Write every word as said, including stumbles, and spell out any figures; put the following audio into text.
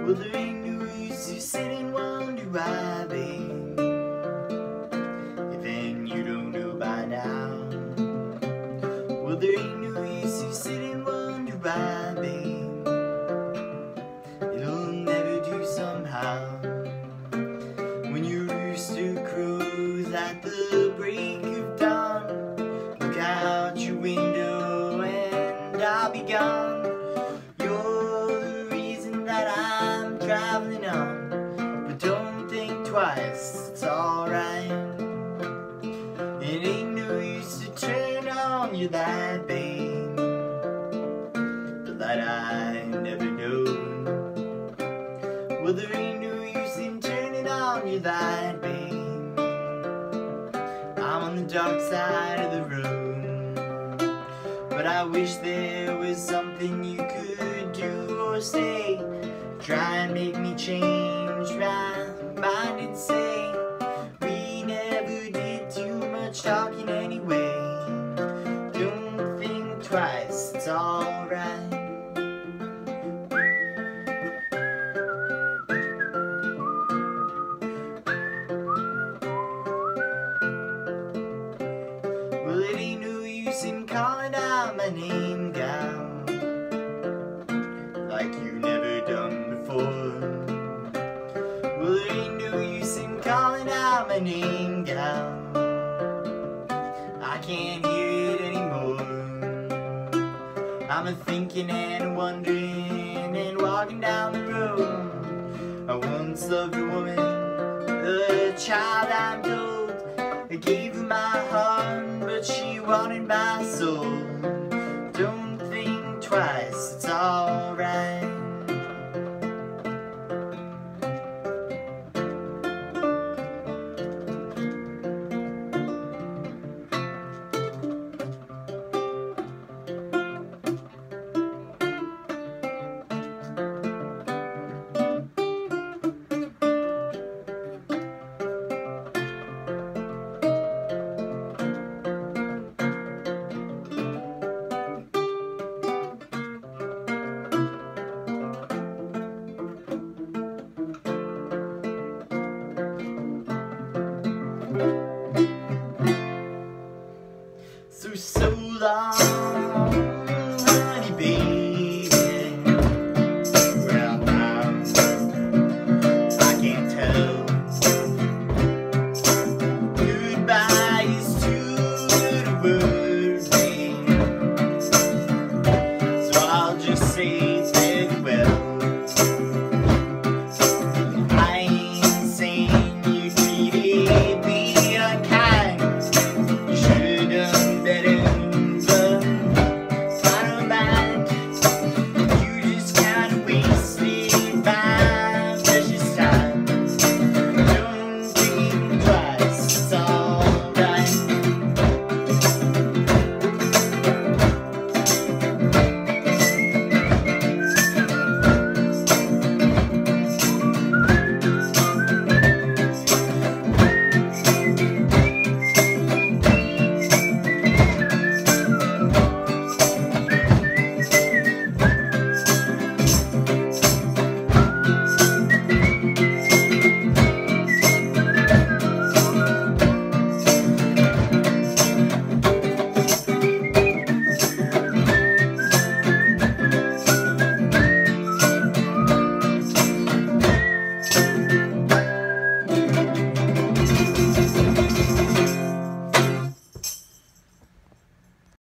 Well, there ain't no use to sit and wonder why, babe, if then you don't know by now. Well, there ain't no use to sit and wonder why, babe, it'll never do somehow. When your rooster crows at the break of dawn, look out your window and I'll be gone. Traveling on, but don't think twice, it's alright. It ain't no use to turn on your light, babe, the light I never known. Well, there ain't no use in turning on your light, babe, I'm on the dark side of the road. But I wish there was something you could do or say, try and make me change my mind and say we never did too much talking anyway. Don't think twice, it's alright. Well, it ain't no use in calling out my name, gal, like you never done before. Well, there ain't no use in calling out my name, gal, I can't hear it anymore. I'm a-thinking and a-wondering and walking down the road. I once loved a woman, a child I'm told. I gave her my heart, but she wanted my soul.